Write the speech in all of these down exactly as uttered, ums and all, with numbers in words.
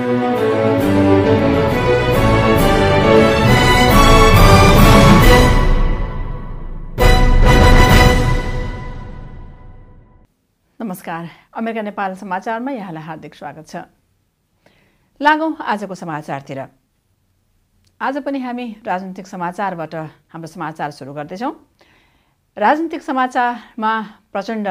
नमस्कार, अमेरिका नेपाल समाचारमा यहाँलाई हार्दिक स्वागत छ। लागौं आजको समाचारतिर। आज पनि हामी राजनीतिक समाचारबाट हाम्रो समाचार सुरु गर्दैछौँ। राजनीतिक समाचारमा प्रचण्ड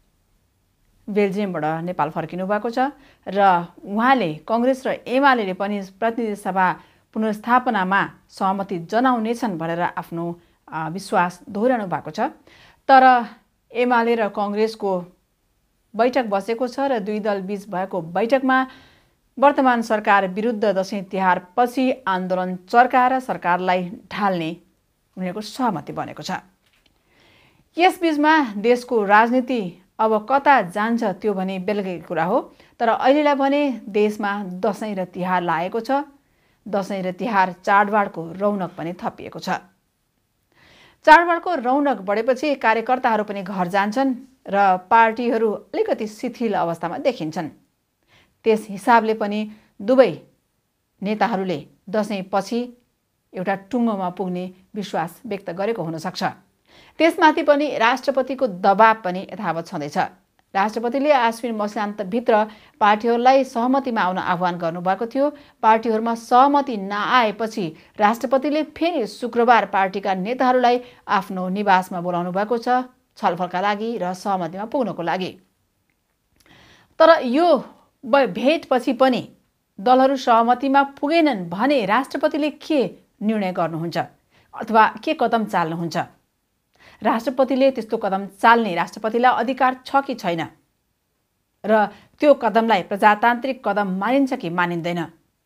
बेल्जियमबाट नेपाल फर्किनु भएको छ र उहाँले कांग्रेस र एमाले पनि प्रतिनिधि सभा पुनर्स्थापनामा सहमति जनाउनेछन् भनेर आफ्नो विश्वास दोहोर्याउनु भएको छ। तर एमाले र कांग्रेसको बैठक बसेको छ र दुई दल बीच भएको बैठकमा वर्तमान सरकार विरुद्ध दशैं तिहार पछि आन्दोलन चर्काएर सरकारलाई ढाल्ने उनीहरूको सहमति बनेको छ। यसबीचमा देशको राजनीति अब कता जान्छ त्यो भने बेलुकै कुरा हो। तर अहिलेलाई भने देशमा दशैं र तिहार लागेको छ। दशैं र तिहार चाडबाडको रौनक पनि थपिएको छ। चाडबाडको रौनक बढेपछि कार्यकर्ताहरू पनि घर जान्छन् र पार्टीहरू अलिकति शिथिल अवस्थामा देखिन्छन्। त्यस हिसाबले पनि दुवै नेताहरूले दशैं पछि एउटा टुङ्गोमा पुग्ने विश्वास व्यक्त गरेको हुन सक्छ। त्यसमाथि पनि राष्ट्रपतिको दबाब पनि यथावत छँदैछ। राष्ट्रपतिले आश्विन मस्यान्तभित्र पार्टीहरूलाई सहमतिमा आउन आह्वान गर्नुभएको थियो। पार्टीहरूमा सहमति नआएपछि राष्ट्रपतिले फेरि शुक्रबार पार्टीका नेताहरूलाई आफ्नो निवासमा बोलाउनु भएको छ छलफलका लागि र सहमतिमा पुग्नको लागि। तर यो भेटपछि पनि दलहरू सहमतिमा पुगेनन् भने राष्ट्रपतिले के निर्णय गर्नुहुन्छ अथवा के कदम चाल्नुहुन्छ? राष्ट्रपतिले त्यस्तो कदम चाल्ने राष्ट्रपतिलाई अधिकार छ कि छैन र त्यो कदमलाई प्रजातान्त्रिक कदम मानिन्छ कि मानिँदैन?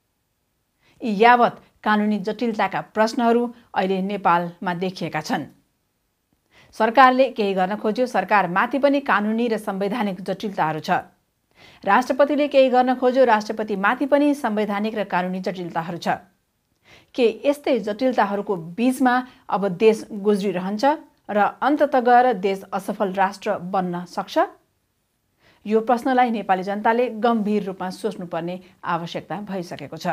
यी यावत कानुनी जटिलताका प्रश्नहरू अहिले नेपालमा देखिएका छन्। सरकारले केही गर्न खोज्यो, सरकार माथि पनि कानुनी र संवैधानिक जटिलताहरू छ। राष्ट्रपतिले केही गर्न खोज्यो, राष्ट्रपति माथि पनि संवैधानिक र कानुनी जटिलताहरू छ। के यस्तै जटिलताहरूको बीचमा अब देश गुज्रिरहन्छ र अन्ततः गएर देश असफल राष्ट्र बन्न सक्छ? यो प्रश्नलाई नेपाली जनताले गम्भीर रूपमा सोच्नुपर्ने आवश्यकता भइसकेको छ।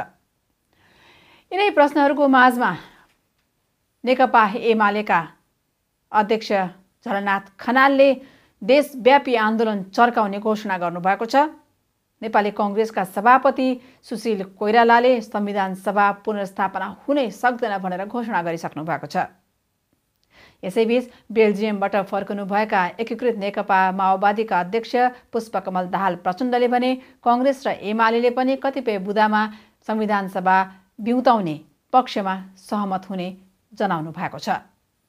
यिनै प्रश्नहरूको माझमा नेकपा एमालेका अध्यक्ष झलनाथ खनालले देशव्यापी आन्दोलन चर्काउने घोषणा गर्नुभएको छ। नेपाली कांग्रेसका सभापति सुशील कोइरालाले संविधान सभा पुनर्स्थापना हुनै सक्दैन भनेर घोषणा गरिसक्नु भएको छ। यसैबीच बेल्जियमबाट फर्कनुभएका एकीकृत नेकपा माओवादीका अध्यक्ष पुष्पकमल दाहाल प्रचण्डले भने कांग्रेस र एमाले पनि कतिपय बुदामा संविधान सभा बिउताउने पक्षमा सहमत हुने जनाउनु भएको छ।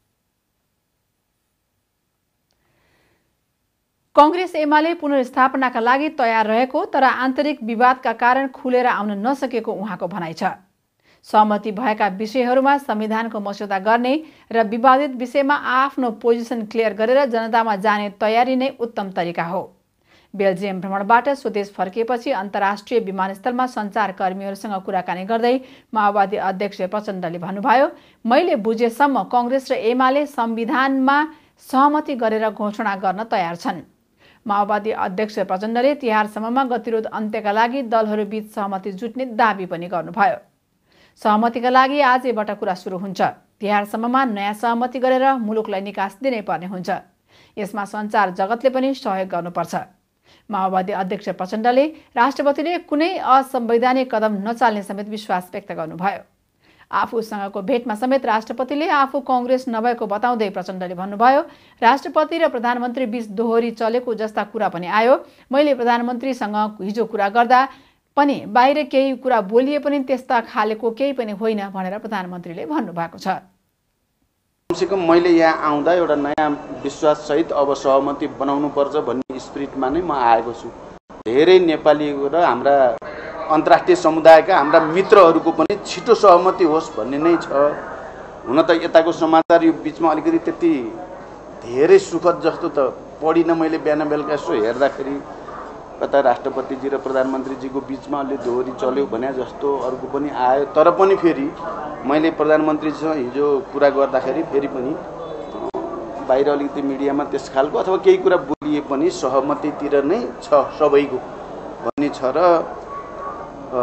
कांग्रेस एमाले पुनर्स्थापनाका लागि तयार रहेको तर आन्तरिक विवादका कारण खुलेर आउन नसकेको उहाँको भनाइ छ। सहमति भएका विषयहरूमा संविधानको मस्यौदा गर्ने र विवादित विषयमा आफ्नो पोजिसन क्लियर गरेर जनतामा जाने तयारी नै उत्तम तरिका हो। बेल्जियम भ्रमणबाट स्वदेश फर्किएपछि अन्तर्राष्ट्रिय विमानस्थलमा सञ्चारकर्मीहरूसँग कुराकानी गर्दै माओवादी अध्यक्ष प्रचण्डले भन्नुभयो, मैले बुझेसम्म कांग्रेस र एमाले संविधानमा सहमति गरेर घोषणा गर्न तयार छन्। माओवादी अध्यक्ष प्रचण्डले तिहारसम्ममा गतिरोध अन्त्यका लागि दलहरूबीच सहमति जुट्ने दाबी पनि गर्नुभयो। सहमतिका लागि आजैबाट कुरा सुरु हुन्छ। तिहारसम्ममा नयाँ सहमति गरेर मुलुकलाई निकास दिनै पर्ने हुन्छ। यसमा सञ्चार जगतले पनि सहयोग गर्नुपर्छ। माओवादी अध्यक्ष प्रचण्डले राष्ट्रपतिले कुनै असंवैधानिक कदम नचाल्ने समेत विश्वास व्यक्त गर्नुभयो। आफूसँगको भेटमा समेत राष्ट्रपतिले आफू कांग्रेस नभएको बताउँदै प्रचण्डले भन्नुभयो, राष्ट्रपति र प्रधानमन्त्री बीच दोहोरी चलेको जस्ता कुरा पनि आयो। मैले प्रधानमन्त्रीसँग हिजो कुरा गर्दा पनि बाहिर केही कुरा बोलिए पनि त्यस्ता खालेको केही पनि होइन भनेर प्रधानमन्त्रीले भन्नुभएको छ। कमसेकम मैले यहाँ आउँदा एउटा नयाँ विश्वास सहित अब सहमति बनाउनु पर्छ भन्ने स्पिरिटमा नै म आएको छु। धेरै नेपाली र हाम्रा अन्तर्राष्ट्रिय समुदायका हाम्रा मित्रहरूको पनि छिटो सहमति होस् भन्ने नै छ। हुन त यताको समाचार यो बीचमा अलिकति त्यति धेरै सुखद जस्तो त पढिन मैले बिहान बेलुका यसो हेर्दाखेरि कता राष्ट्रपतिजी र प्रधानमन्त्रीजीको बीचमा अलि दोहोरी चल्यो भने जस्तो अरूको पनि आयो। तर पनि फेरि मैले प्रधानमन्त्रीसँग हिजो कुरा गर्दाखेरि फेरि पनि बाहिर अलिकति मिडियामा त्यस खालको अथवा केही कुरा बोलिए पनि सहमतितिर नै छ सबैको भन्ने छ र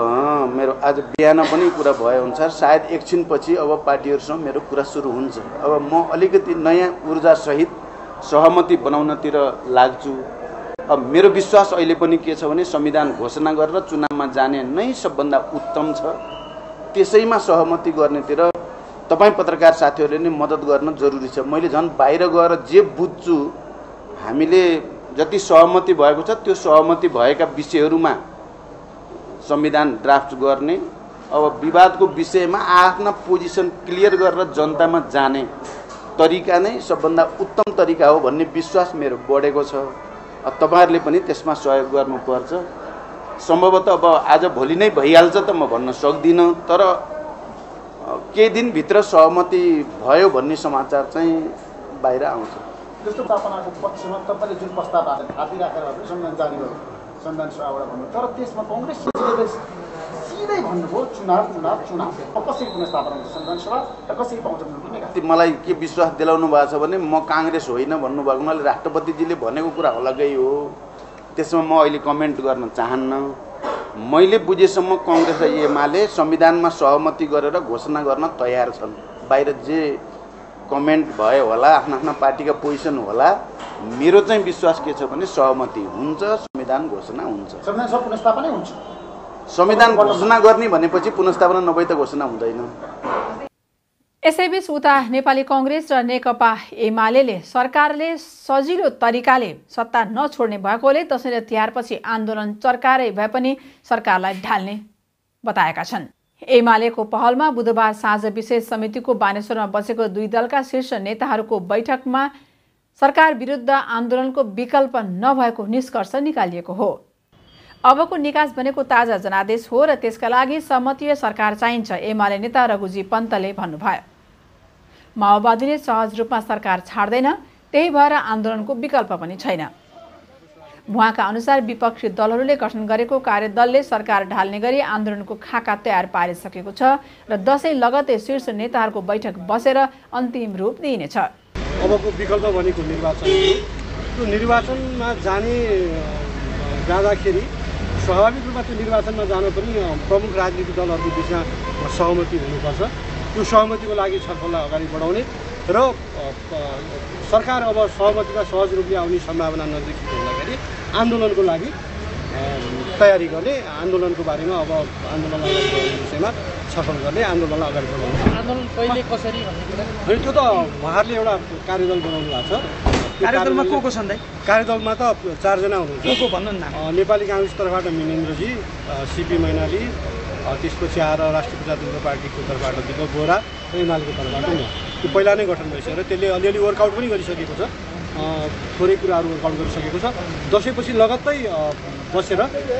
मेरो आज बिहान पनि कुरा भएअनुसार सायद एकछिनपछि अब पार्टीहरूसँग मेरो कुरा सुरु हुन्छ। अब म अलिकति नयाँ ऊर्जासहित सहमति बनाउनतिर लाग्छु। अब मेरो विश्वास अहिले पनि के छ भने संविधान घोषणा गरेर चुनावमा जाने नै सबभन्दा उत्तम छ। त्यसैमा सहमति गर्नेतिर तपाईँ पत्रकार साथीहरूले नै मद्दत गर्न जरुरी छ। मैले झन् बाहिर गएर जे बुझ्छु हामीले जति सहमति भएको छ त्यो सहमति भएका विषयहरूमा संविधान ड्राफ्ट गर्ने, अब विवादको विषयमा आफ्ना पोजिसन क्लियर गरेर जनतामा जाने तरिका नै सबभन्दा उत्तम तरिका हो भन्ने विश्वास मेरो बढेको छ। अब तपाईहरुले पनि त्यसमा सहयोग गर्नुपर्छ। सम्भवतः अब आज भोलि नै भइहाल्छ त म भन्न सक्दिनँ, तर केही दिनभित्र सहमति भयो भन्ने समाचार चाहिँ बाहिर आउँछ। जस्तो स्थापनाको पक्षमा तपाईले जुन प्रस्ताव हाले थापी राखेर पनि संविधान जारी गर्नु संविधान सभाबाट भन्नु, तर त्यसमा कांग्रेस सिधै भन्नुभयो चुनाव चुनाव चुनाव कसरी पुनर्स्थापना हुन्छ संविधान सभा र कसरी पाउँछ। मलाई के विश्वास दिलाउनु भएको छ भने म कांग्रेस होइन भन्नुभएको हुनाले राष्ट्रपतिजीले भनेको कुरा अलगै हो, त्यसमा म अहिले कमेन्ट गर्न चाहन्न। मैले बुझेसम्म कांग्रेस र एमाले संविधानमा सहमति गरेर घोषणा गर्न तयार छन्। बाहिर जे कमेन्ट भयो होला, आफ्ना आफ्ना पार्टीका पोजिसन होला, मेरो चाहिँ विश्वास के छ भने सहमति हुन्छ, संविधान घोषणा हुन्छ। संविधान सभा पुनर्स्थापना हुन्छ। संविधान घोषणा गर्ने भनेपछि पुनर्स्थापना नभई त घोषणा हुँदैन। यसैबीच उता नेपाली कांग्रेस र नेकपा एमाले सरकारले सजिलो तरिकाले सत्ता नछोड्ने भएकोले दशैं र तिहारपछि आन्दोलन चर्कारै भए पनि सरकारलाई ढाल्ने बताएका छन्। एमालेको पहलमा बुधबार साँझ विशेष समितिको बानेश्वरमा बसेको दुई दलका शीर्ष नेताहरूको बैठकमा सरकार विरुद्ध आन्दोलनको विकल्प नभएको निष्कर्ष निकालिएको हो। अबको निकास भनेको ताजा जनादेश हो र त्यसका लागि सहमतीय सरकार चाहिन्छ, एमाले नेता रघुजी पन्तले भन्नुभयो। माओवादीले सहज रूपमा सरकार छाड्दैन, त्यही भएर आन्दोलनको विकल्प पनि छैन। उहाँका अनुसार विपक्षी दलहरूले गठन गरेको कार्यदलले सरकार ढाल्ने गरी आन्दोलनको खाका तयार पारिसकेको छ र दशैं लगतै शीर्ष नेताहरूको बैठक बसेर अन्तिम रूप दिइनेछ। अबको विकल्प भनेको निर्वाचन हो। त्यो निर्वाचनमा जाने जाँदाखेरि स्वाभाविक रूपमा त्यो निर्वाचनमा जान पनि प्रमुख राजनीतिक दलहरूको बिचमा सहमति हुनुपर्छ। त्यो सहमतिको लागि छलफललाई अगाडि बढाउने र सरकार अब सहमतिमा सहज रूपले आउने सम्भावना नदेखिएको हुँदाखेरि आन्दोलनको लागि तयारी गर्ने, आन्दोलनको बारेमा अब आन्दोलनलाई अगाडि बढाउने विषयमा छलफल गर्ने, आन्दोलनलाई अगाडि बढाउने। आन्दोलन कहिले कसरी भन्ने कुरा होइन, त्यो त उहाँहरूले एउटा कार्यदल बनाउनु भएको छ। कार्यदलमा को को छन्? कार्यदलमा त चारजना हुनुहुन्छ। को को भन्नु न? नेपाली कांग्रेस तर्फबाट मिनेन्द्रजी, सीपी मैनाली, त्यसपछि आएर राष्ट्रिय प्रजातन्त्र पार्टीको तर्फबाट दिपक बोहरा र एमालेको तर्फबाट म। त्यो पहिला नै गठन भइसक्यो र त्यसले अलिअलि वर्कआउट पनि गरिसकेको छ, थोरै कुराहरू वर्कआउट गरिसकेको छ। दसैँपछि लगत्तै बसेर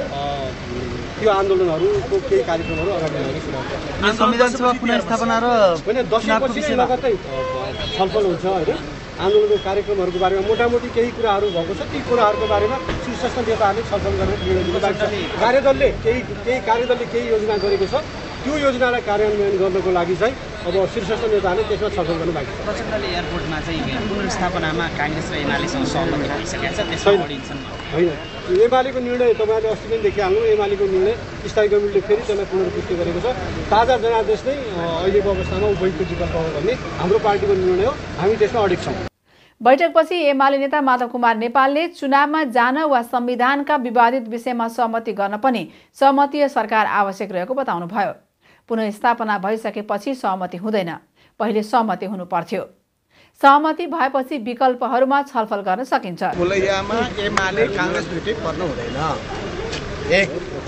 त्यो आन्दोलनहरूको केही कार्यक्रमहरू अगाडि बढाउने कुरा हो। संविधान सभा पुनर्स्थापना र होइन, दसैँपछि नै लगत्तै छलफल हुन्छ होइन। आन्दोलनको कार्यक्रमहरूको बारेमा मोटामोटी केही कुराहरू भएको छ, ती कुराहरूको बारेमा शीर्षस्थ नेताहरूले छलफल गरेर निर्णय लिनु बाँकी छ। कार्यदलले केही केही कार्यदलले केही योजना गरेको छ, त्यो योजनालाई कार्यान्वयन गर्नको लागि चाहिँ अब शीर्षस्थ नेताहरूले त्यसमा छलफल गर्नु बाँकी छ। प्रचण्डले एयरपोर्टमा चाहिँ पुनर्स्थापनामा कांग्रेस र एमालेसँग सहमति भइसकेको छ, त्यसमा बढिन्छन् होइन। एमालेको निर्णय तपाईँले अस्ति पनि देखिहाल्नु, एमालेको निर्णय स्थायी कमिटीले फेरि त्यसलाई पुनर्पुष्टि गरेको छ। ताजा जनादेश नै अहिलेको अवस्थामा उपयुक्त विकल्प हो भन्ने हाम्रो पार्टीको निर्णय हो, हामी त्यसमा अडिग छौँ। बैठकपछि एमाले नेता माधव कुमार नेपालले चुनावमा जान वा संविधानका विवादित विषयमा सहमति गर्न पनि सहमतीय सरकार आवश्यक रहेको बताउनुभयो। पुनर्स्थापना भइसकेपछि सहमति हुँदैन, पहिले सहमति हुनु पर्थ्यो। सहमति भएपछि विकल्पहरूमा छलफल गर्न सकिन्छ। बोलैयामा एमाले कांग्रेस दुईटै पर्नु हुँदैन। एक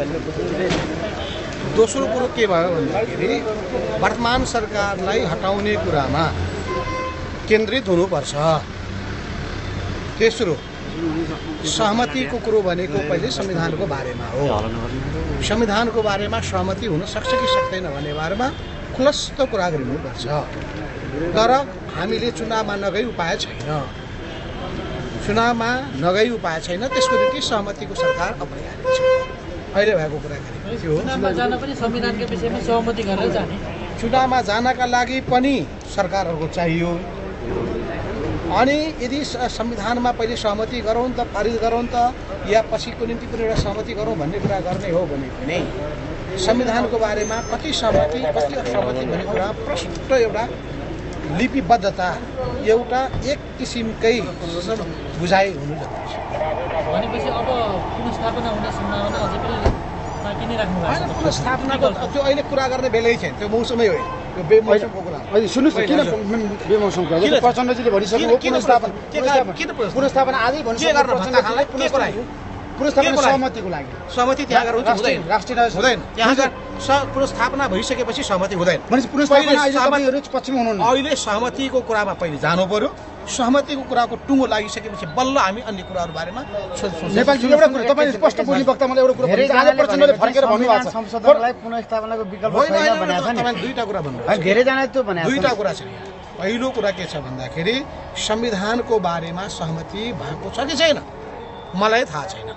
दोस्रो कुरो के भयो भन्दाखेरि वर्तमान सरकारलाई हटाउने कुरामा केन्द्रित हुनुपर्छ। तेस्रो सहमतिको कुरो भनेको पहिले संविधानको बारेमा हो। संविधानको बारेमा सहमति हुन सक्छ कि सक्दैन भन्ने बारेमा खुलस्त कुरा गरिनुपर्छ। तर हामीले चुनावमा नगई उपाय छैन, चुनावमा नगई उपाय छैन, त्यसको निम्ति सहमतिको सरकार अपनाइहाल्छ। अहिले भएको कुरा गरेको हो। चुनावमा जान पनि संविधानका विषयमा सहमति गरेर जाने। चुनावमा जानका लागि पनि सरकारहरूको चाहियो। अनि यदि संविधानमा पहिले सहमति गरौँ त, पारित गरौँ त, या पछिको निम्ति पनि एउटा सहमति गरौँ भन्ने कुरा गर्ने हो भने पनि संविधानको बारेमा कति सहमति कति असहमति भन्ने कुरा प्रष्ट एउटा लिपिबद्धता एउटा एक किसिमकै बुझाइ हुनु जरुरी छ। भनेपछि अब पुनर्स्थापना हुने सम्भावना अझै पनि बाँकी नै राख्नु भएको छ। पुनर्स्थापनाको त्यो अहिले कुरा गर्ने बेलै छैन, त्यो मौसमै हो, त्यो बेमौसमको कुरा। अहिले सुन्नुहोस् न, किन बेमौसमको कुरा? प्रचण्डजीले भनिसक्नु हो पुनर्स्थापना पुनर्स्थापना आजै भनिसक्नु प्रचण्डजीलाई पुनर्स्थापना सहमतिको लागि सहमति त्यहाँ गरेर हुँदैन, राष्ट्रिय हुँदैन। त्यहाँ पुनर्स्थापना भइसकेपछि सहमति हुँदैन। भनेपछि पुनर्स्थापना अहिले तपाईँहरू पक्षमा हुनुहुन्न। अहिले सहमतिको कुरामा पहिले जानु पर्यो, सहमतिको कुराको टुङ्गो लागिसकेपछि बल्ल हामी अन्य कुराहरू बारेमा नेपालजी एउटा कुरा तपाईले स्पष्ट बोल्ने वक्ता मलाई एउटा कुरा भन्नु आज प्रचण्डले फर्केर भन्नुभएको छ संशोधनलाई पुनर्स्थापनाको विकल्प छैन भनेको छ नि। तपाईले दुईटा कुरा भन्नुभयो, हैन धेरै जना त्यो भनेको दुईटा कुरा छ। पहिलो कुरा के छ भन्दाखेरि संविधानको बारेमा सहमति भएको छ कि छैन मलाई थाहा छैन।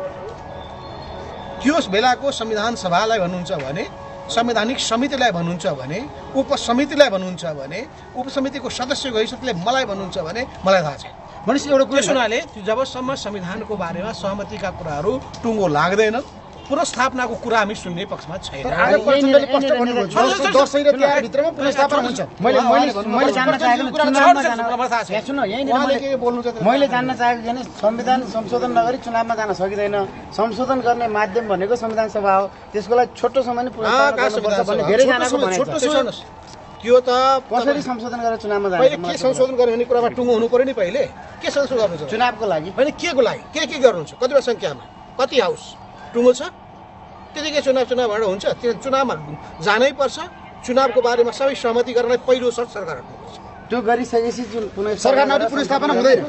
त्यस बेलाको संविधान सभालाई भन्नुहुन्छ भने, संवैधानिक समितिलाई भन्नुहुन्छ भने, उपसमितिलाई भन्नुहुन्छ भने, उपसमितिको सदस्यको हैसियतले मलाई भन्नुहुन्छ भने मलाई थाहा छैन। भनेपछि एउटा कुरा सुनाले जबसम्म संविधानको बारेमा सहमतिका कुराहरू टुङ्गो लाग्दैन पुनर्स्थापनाको कुरा हामी सुन्ने पक्षमा छैन। आज प्रचण्डले स्पष्ट भन्नुभयो दसैँ र तिहार भित्रमा पुनर्स्थापना हुन्छ। मैले मैले मैले जान्न चाहेको चुनावमा जान यहाँ सुन्नु यहीँनिर उहाँले के बोल्नु छ मैले जान्न चाहेको भने संविधान संशोधन नगरी चुनावमा जान सकिँदैन। संशोधन गर्ने माध्यम भनेको संविधान सभा हो, त्यसको लागि छोटो समयमा पुनर्स्थापना गर्नुपर्छ भन्ने धेरैजनाको भनाइ छ। त्यो त कसरी संशोधन गरेर चुनावमा जान्छ? पहिले के संशोधन गर्ने भन्ने कुरामा टुङ्गो हुनु पर्यो नि। पहिले के संशोधन गर्नु छ चुनावको लागि? होइन के को लागि के के गर्नुहुन्छ, कतिवटा सङ्ख्यामा, कति हाउस टुङ्गो छ, त्यतिकै चुनाव चुनावबाट हुन्छ। त्यो चुनावमा जानै पर्छ। चुनावको बारेमा सबै सहमति गर्नलाई पहिलो सर्त सरकार हट्नुपर्छ। त्यो गरिसकेपछि जुन सरकार नभए पुनर्स्थापना हुँदैन।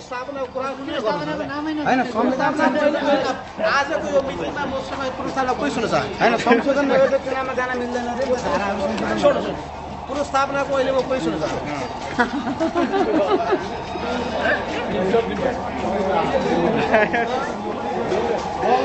हैन संविधान आजको यो मिटिङमा म सबै पुनर्स्थापना कोही सुन्न चाहन्न। हैन संशोधन गरेर चुनावमा जान मिल्दैन रे धाराहरू पुनर्स्थापनाको अहिले म कोही सुन्न चाहन्न।